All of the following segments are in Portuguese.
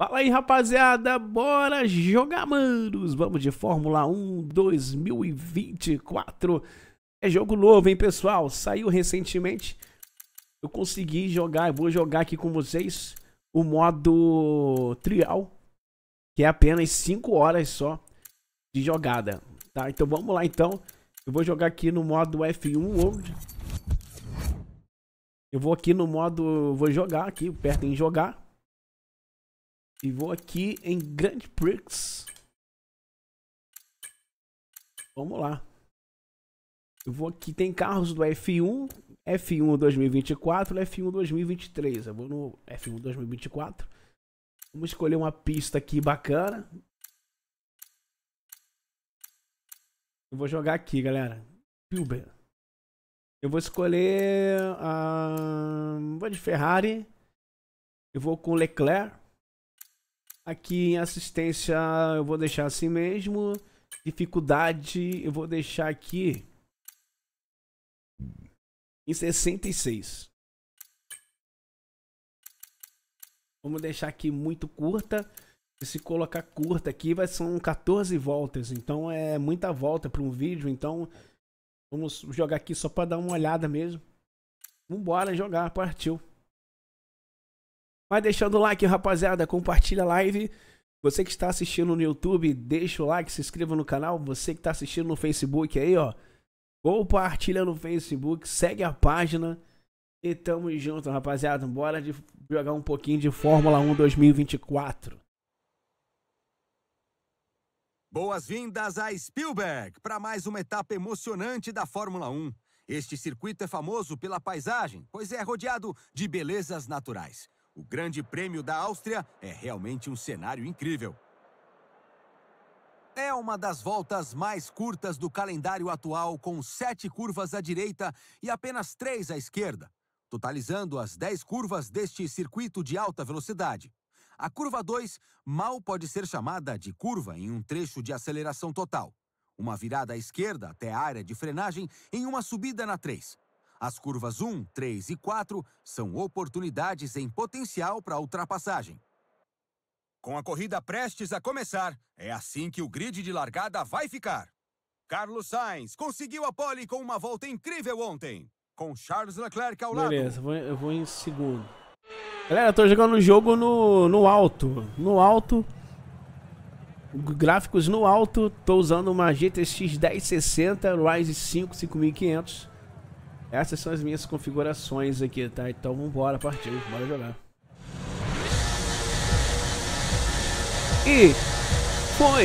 Fala aí, rapaziada, bora jogar, manos! Vamos de Fórmula 1 2024. É jogo novo, hein, pessoal? Saiu recentemente. Eu consegui jogar, eu vou jogar aqui com vocês o modo trial, que é apenas 5 horas só de jogada, tá? Então vamos lá, então. Eu vou jogar aqui no modo F1 World. Eu vou aqui no modo... Vou jogar aqui, aperto em jogar. E vou aqui em Grand Prix. Vamos lá. Eu vou aqui, tem carros do F1, F1 2024 e F1 2023. Eu vou no F1 2024. Vamos escolher uma pista aqui bacana. Eu vou jogar aqui, galera. Spielberg. Eu vou escolher... vou de Ferrari. Eu vou com Leclerc. Aqui em assistência eu vou deixar assim mesmo. Dificuldade eu vou deixar aqui em 66. Vamos deixar aqui muito curta. E se colocar curta aqui vai ser 14 voltas. Então é muita volta para um vídeo. Então vamos jogar aqui só para dar uma olhada mesmo. Vambora jogar, partiu. Vai deixando o like, rapaziada, compartilha a live. Você que está assistindo no YouTube, deixa o like, se inscreva no canal. Você que está assistindo no Facebook aí, ó, compartilha no Facebook, segue a página. E tamo junto, rapaziada. Bora jogar um pouquinho de Fórmula 1 2024. Boas-vindas a Spielberg para mais uma etapa emocionante da Fórmula 1. Este circuito é famoso pela paisagem, pois é rodeado de belezas naturais. O Grande Prêmio da Áustria é realmente um cenário incrível. É uma das voltas mais curtas do calendário atual, com 7 curvas à direita e apenas 3 à esquerda, totalizando as 10 curvas deste circuito de alta velocidade. A curva 2 mal pode ser chamada de curva em um trecho de aceleração total. Uma virada à esquerda até a área de frenagem em uma subida na 3. As curvas 1, 3 e 4 são oportunidades em potencial para ultrapassagem. Com a corrida prestes a começar, é assim que o grid de largada vai ficar. Carlos Sainz conseguiu a pole com uma volta incrível ontem, com Charles Leclerc ao lado. Beleza, eu vou em segundo. Galera, eu tô jogando o jogo no alto. No alto. Gráficos no alto. Tô usando uma GTX 1060 Ryzen 5 5500. Essas são as minhas configurações aqui, tá? Então vambora, partiu, bora jogar. E foi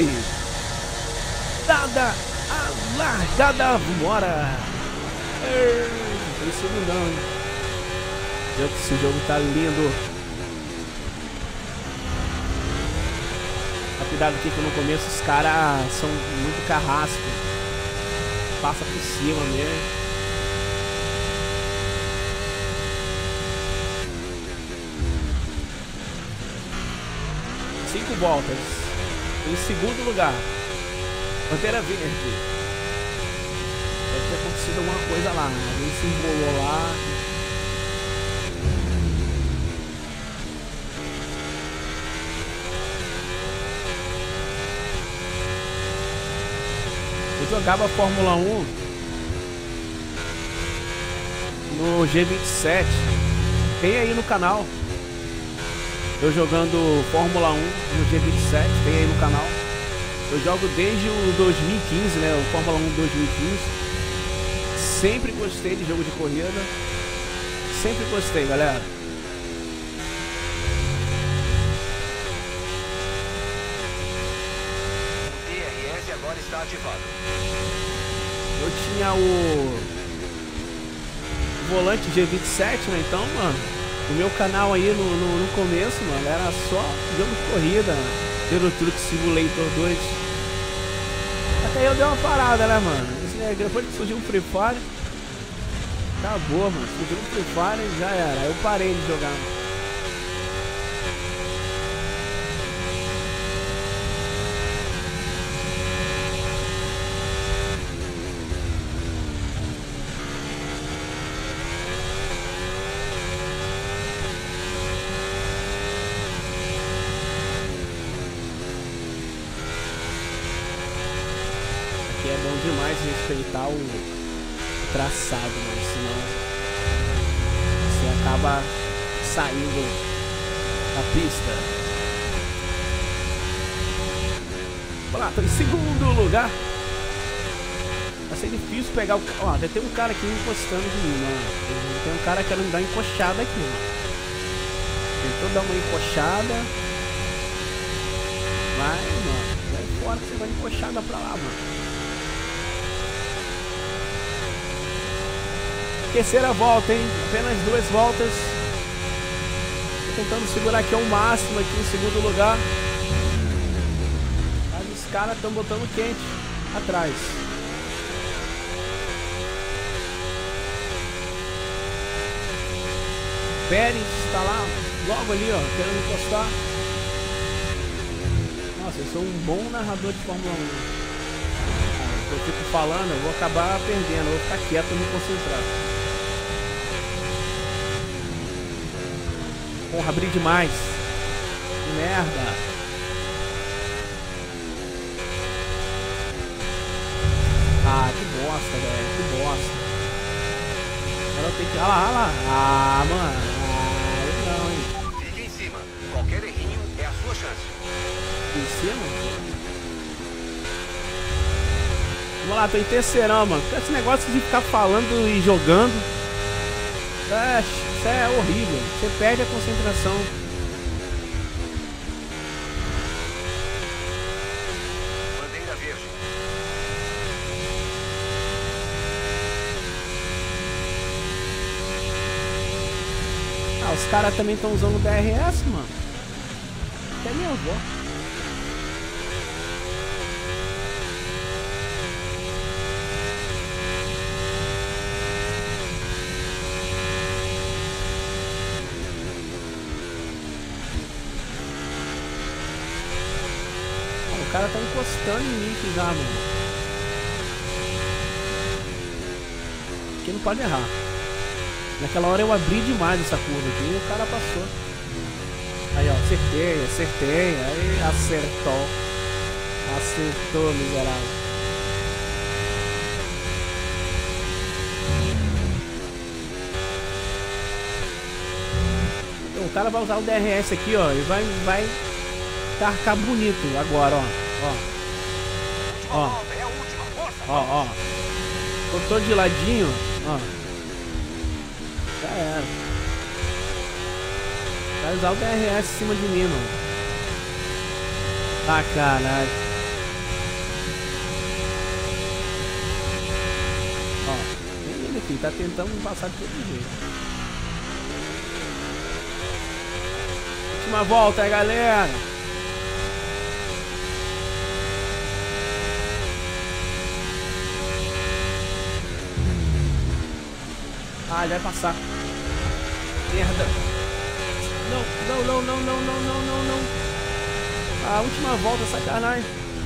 dada a largada, vambora! Tem segundão, hein? Esse jogo tá lindo. Mas cuidado aqui que no começo os caras são muito carrasco. Passa por cima mesmo. 5 voltas. Em segundo lugar, bandeira verde. Deve ter acontecido alguma coisa lá. Alguém se embolou lá. Eu jogava Fórmula 1 no G27. Tem aí no canal. Eu jogando Fórmula 1 no G27, tem aí no canal. Eu jogo desde o 2015, né? O Fórmula 1 2015. Sempre gostei de jogo de corrida. Sempre gostei, galera. O DRS agora está ativado. Eu tinha o volante G27, né? Então, mano, o meu canal aí no começo, mano, era só jogo de corrida, Euro Truck Simulator 2. Até aí eu dei uma parada, né, mano? Depois que surgiu o Free Fire, acabou, mano. Surgiu o Free Fire e já era. Aí eu parei de jogar. bom demais respeitar o traçado, mano, senão você acaba saindo da pista. Vamos lá, tô em segundo lugar. Vai ser difícil pegar o... Ó, já tem um cara aqui encostando de mim, mano. Tem um cara querendo dar uma encoxada aqui, mano. Tentou dar uma encoxada. Vai, mano. Vai fora que você vai encoxada pra lá, mano. Terceira volta, hein? Apenas 2 voltas. Tô tentando segurar aqui ao máximo aqui em segundo lugar. Mas os caras estão botando quente atrás. Pérez está lá, logo ali, ó, querendo encostar. Nossa, eu sou um bom narrador de Fórmula 1. Eu fico falando, eu vou acabar perdendo, eu vou ficar quieto e me concentrar. Porra, abri demais. Que merda. Ah, que bosta, velho, que bosta. Agora eu tenho que... Ah lá. Ah, mano. Não, hein. Fique em cima. Qualquer errinho é a sua chance. Em cima? Vamos lá, tô em terceirão, mano. Esse negócio de ficar falando e jogando. Isso é horrível. Você perde a concentração. Bandeira verde. Ah, os caras também estão usando o DRS, mano. Até minha avó. O cara tá encostando em mim aqui já, mano. Aqui não pode errar. Naquela hora eu abri demais essa curva aqui e o cara passou. Aí, ó, acertei. Aí acertou. Acertou, miserável. Então, o cara vai usar o DRS aqui, ó, e vai ficar bonito agora, ó. Ó. Botou de ladinho, ó. Já era. Vai usar o DRS em cima de mim, mano. Sacanagem. Ó, ele aqui tá tentando passar de todo jeito. Última volta aí, galera. Ah, ele vai passar. Merda. Não. A última volta, sacanagem.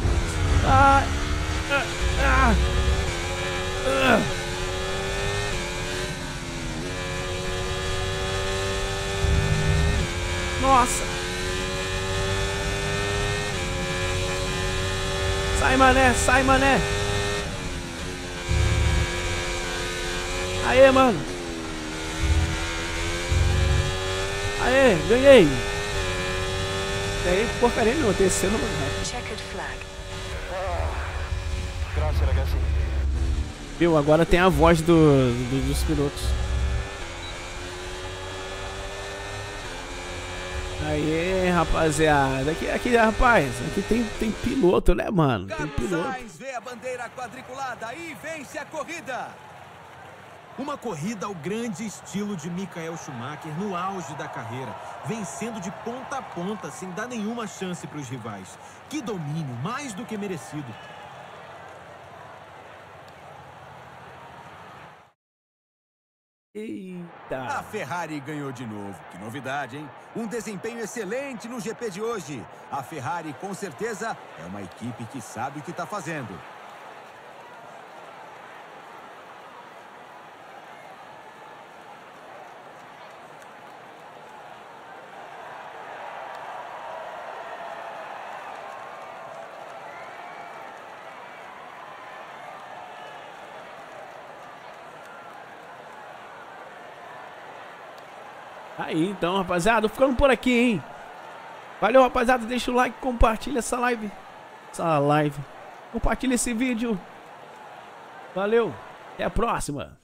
Nossa. Sai, mané. Aê, mano. Aê, ganhei. Ganhei porcaria não, terceiro lugar. Checkered flag. Grazie ragazzi. Viu, agora tem a voz dos pilotos. Aê, rapaziada. Aqui, rapaz, aqui tem piloto, né, mano? Tem piloto. Sainz vê a bandeira quadriculada e vence a corrida. Uma corrida ao grande estilo de Michael Schumacher no auge da carreira, vencendo de ponta a ponta sem dar nenhuma chance para os rivais. Que domínio, mais do que merecido. A Eita. Ferrari ganhou de novo. Que novidade, hein? Um desempenho excelente no GP de hoje. A Ferrari, com certeza, é uma equipe que sabe o que está fazendo. Aí, então, rapaziada, ficando por aqui, hein? Valeu, rapaziada. Deixa o like, compartilha essa live. Compartilha esse vídeo. Valeu. Até a próxima.